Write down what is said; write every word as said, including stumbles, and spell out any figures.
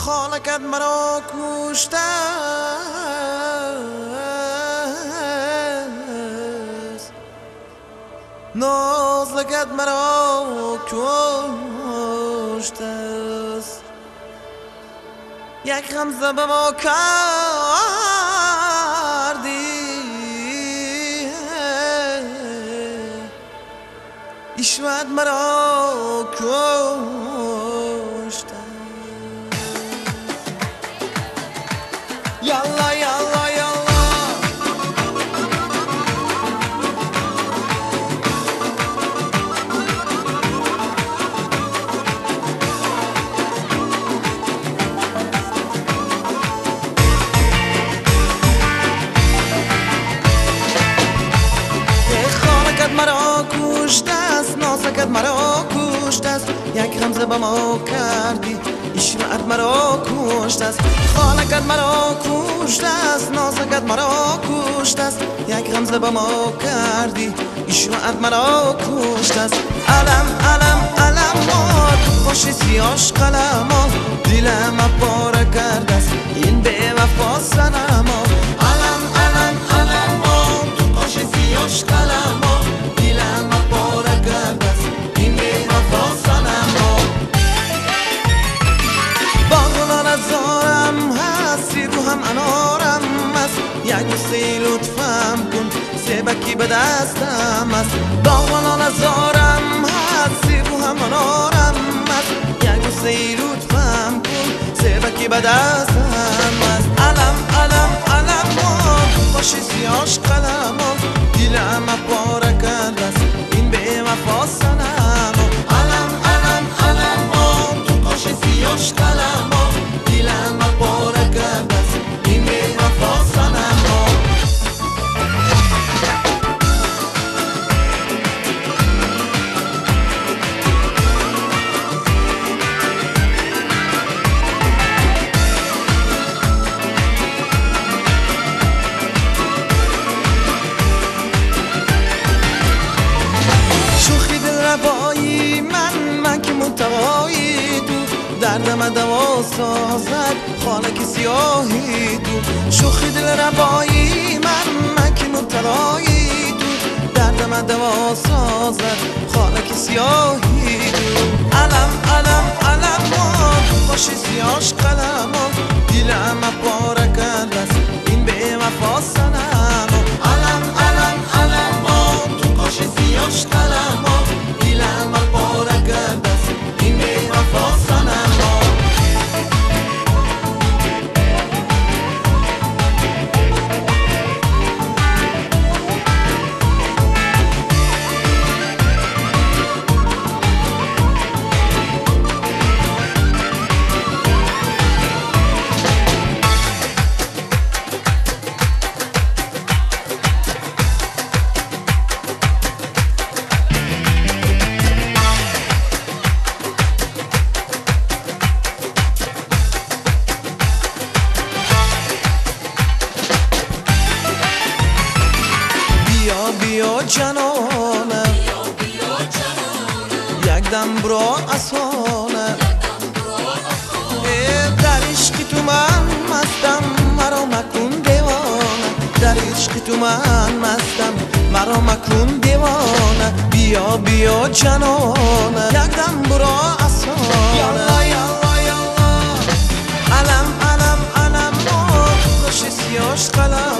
خانکت مرا کشته است، نازلکت مرا کشته است. یک غمزه به ما کردی عشقت مرا کشته. یالا یالا یالا خانکت مرا کشته است، نازکت مرا کشته است. یک غمزه به ما کردی عشقت مرا کشته است. خانکت مرا کشته است، نازکت مرا کشته است. یک غمزه به ما کردی عشقت مرا کشته است. علم علم علم تو خوش سیاش قلم دلم پاره کرده است این به وفا صنم. علم علم علم تو خوش سیاش قلم دلم پاره کرده است این به وفا صنم. باغلان زارم هست رو هم انارم است، یک سی لطفم کن سبکی به دستم است. باغلان زارم هست رو هم انارم است، یک سی لطفم کن سبکی به دستم است. علم علم علم خوش سیاش قلم دلم پاره کرده است این به وفا صنم. علم علم علم تو خوش سیاش قلم دلم پاره کرده است این به وفا صنم. شوخی دل ربایی من من که منتقایی تو دردم دوا سازد خانک سیاهی تو. شوخی دل ربایی من من که منتقایی تو دردم دوا سازد خانک سیاهی تو. علم علم علم خوش سیاش قلم دلم پاره کرده است این به وفا صنم. علم علم علم تو خوش سیاش قلم دلم پاره کرده است این به وفا صنم. بیا جانانه یک دم برا اسانه در عشق تو من مستم مرا مکن دیوانه. در عشق تو من مستم مرا مکن دیوانه. بیا بیا جانانه یک دم برا اسانه. یالا یالا یالا علم علم علم خوش سیاش قلم